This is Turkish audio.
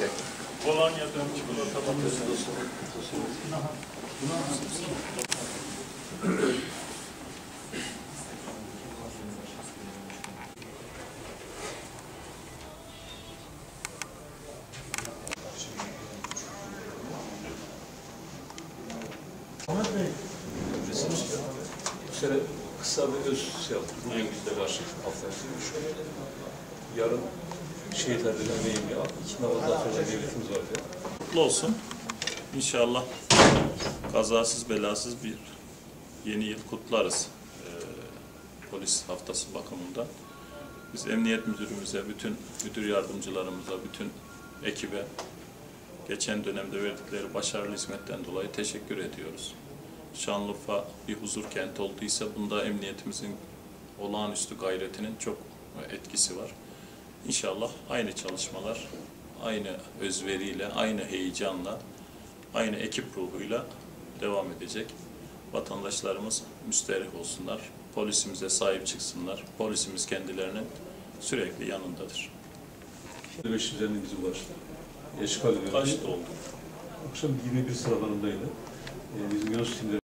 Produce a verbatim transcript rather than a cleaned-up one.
Polonya'dan çikolata Ahmet Bey. Bu sene kısa bir öz şey yaptık. Bugün bizde başlık affedersiniz. Yarın şehitlerden emeğimle iki namazdan sonra devletimiz var. mutlu olsun. İnşallah kazasız belasız bir yeni yıl kutlarız. Ee, polis haftası bakımından. Biz emniyet müdürümüze, bütün müdür yardımcılarımıza, bütün ekibe geçen dönemde verdikleri başarılı hizmetten dolayı teşekkür ediyoruz. Şanlıurfa bir huzur kenti olduysa bunda emniyetimizin olağanüstü gayretinin çok etkisi var. İnşallah aynı çalışmalar, aynı özveriyle, aynı heyecanla, aynı ekip ruhuyla devam edecek. Vatandaşlarımız müsterih olsunlar, polisimize sahip çıksınlar. Polisimiz kendilerinin sürekli yanındadır. beş yüz elli bizim başta. Eşkal Kaçta oldu? Akşam yirmi bir sıralarındaydı. Ee, bizim Yunus timleri